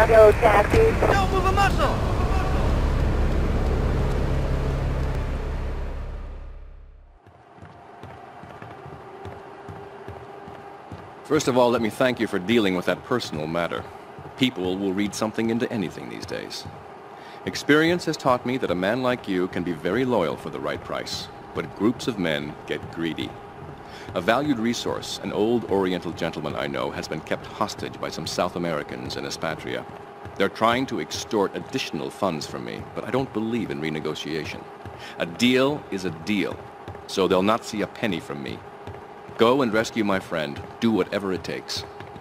Chicago taxi. Don't move a muscle! First of all, let me thank you for dealing with that personal matter. People will read something into anything these days. Experience has taught me that a man like you can be very loyal for the right price, but groups of men get greedy. A valued resource, an old Oriental gentleman I know, has been kept hostage by some South Americans in Espatria. They're trying to extort additional funds from me, but I don't believe in renegotiation. A deal is a deal, so they'll not see a penny from me. Go and rescue my friend. Do whatever it takes.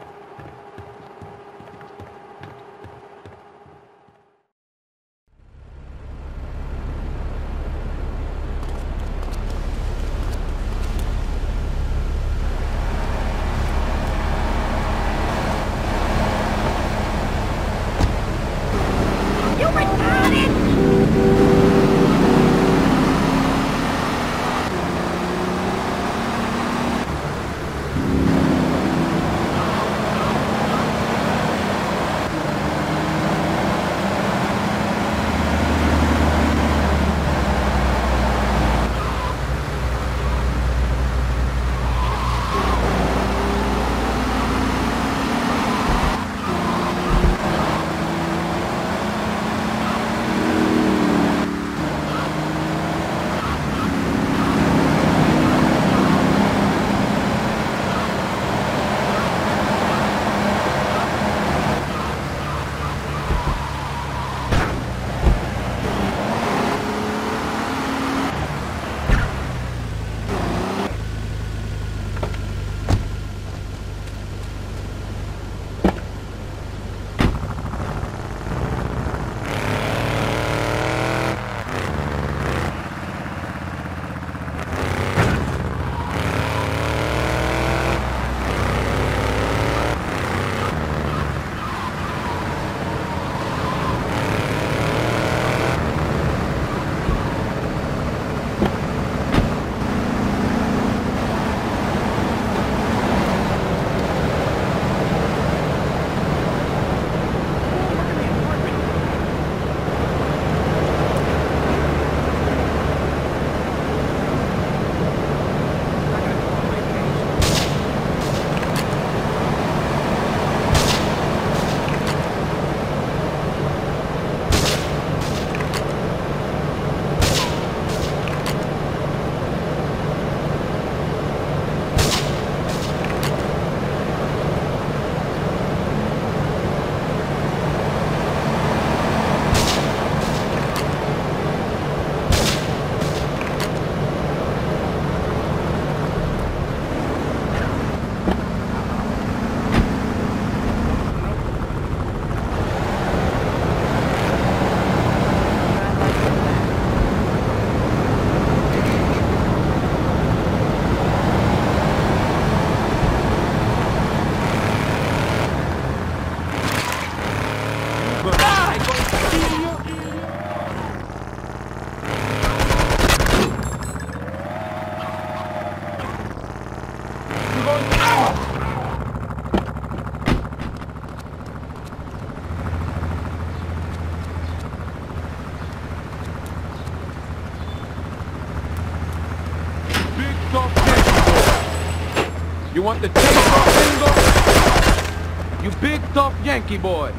You want the chainsaw bingo? You big tough Yankee boy.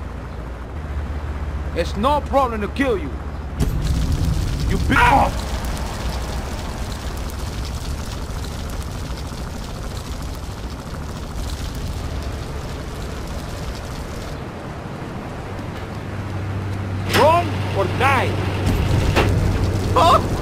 It's no problem to kill you. You big... Run or die. Oh!